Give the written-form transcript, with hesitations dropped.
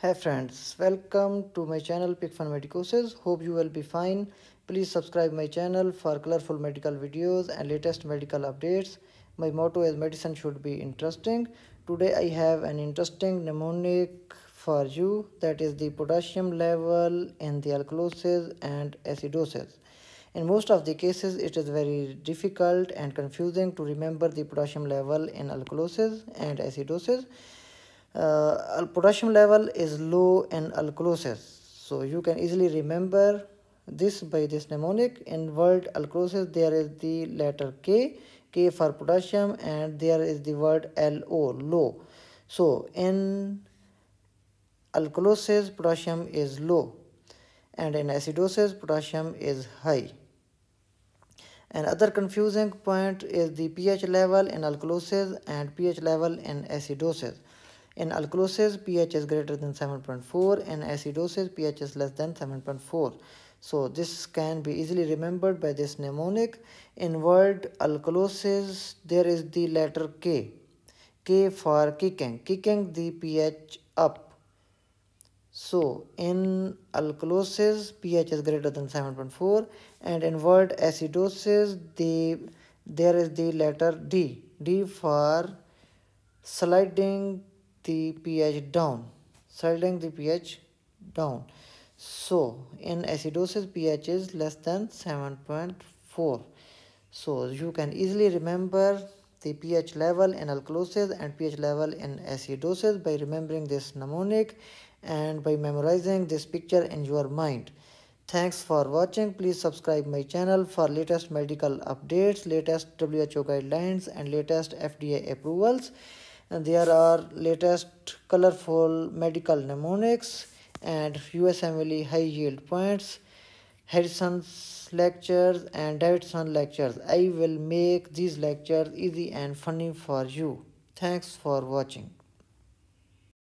Hi friends, welcome to my channel picfunmedicosis. Hope you will be fine. Please subscribe my channel for colorful medical videos and latest medical updates. My motto is medicine should be interesting. Today I have an interesting mnemonic for you, that is the potassium level in the alkalosis and acidosis. In most of the cases, it is very difficult and confusing to remember the potassium level in alkalosis and acidosis. Potassium level is low in alkalosis, so you can easily remember this by this mnemonic. In word alkalosis, there is the letter K for potassium, and there is the word LO, low. So in alkalosis, potassium is low, and in acidosis, potassium is high. Another confusing point is the pH level in alkalosis and pH level in acidosis. In alkalosis, pH is greater than 7.4. In acidosis, pH is less than 7.4. So this can be easily remembered by this mnemonic. In word alkalosis, there is the letter K for kicking the pH up. So in alkalosis, pH is greater than 7.4, and in word acidosis, there is the letter D for sliding the pH down, So in acidosis, pH is less than 7.4. So you can easily remember the pH level in alkalosis and pH level in acidosis by remembering this mnemonic and by memorizing this picture in your mind. Thanks for watching. Please subscribe my channel for latest medical updates, latest WHO guidelines and latest FDA approvals. And there are latest colorful medical mnemonics and USMLE high yield points, Harrison's lectures and Davidson lectures. I will make these lectures easy and funny for you. Thanks for watching.